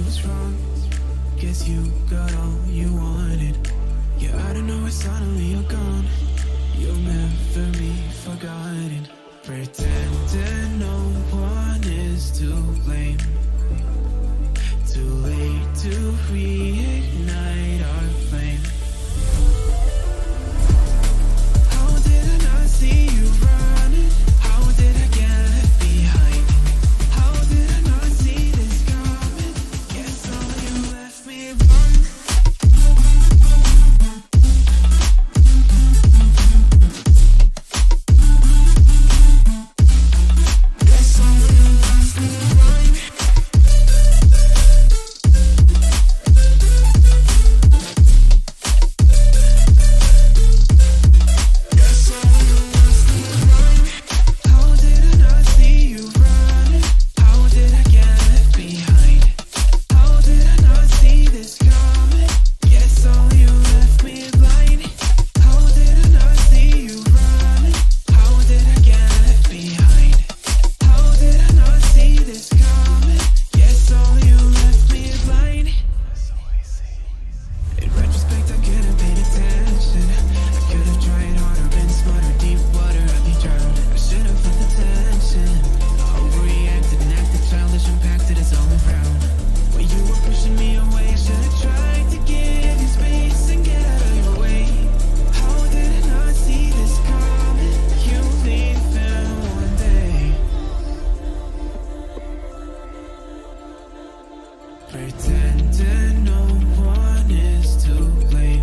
was wrong. Guess you got all you wanted. Yeah, I don't know why suddenly you're gone. You'll never be forgotten. Pretending no one is to blame. Too late to reignite our flame. How did I not see you running? How did I get left behind? How did I not see this coming? Guess all you left me run. Guess all you left me run. Guess all you left me run. How did I not see you running? How did I get left behind? How did I not see this coming? Guess all you left me blind. How did I not see you running? How did I get left behind? How did I not see this coming? Guess all you left me blind. In retrospect, I could have paid attention. I could have tried harder, been smarter, deep water, I'd be drowned. I should have felt the tension. I overreacted and acted childish, impacted us all around. When you were pushing me away, I should have tried to give you space and get out of your way. How did I not see this coming? You leaving one day. Pretending no one is to blame.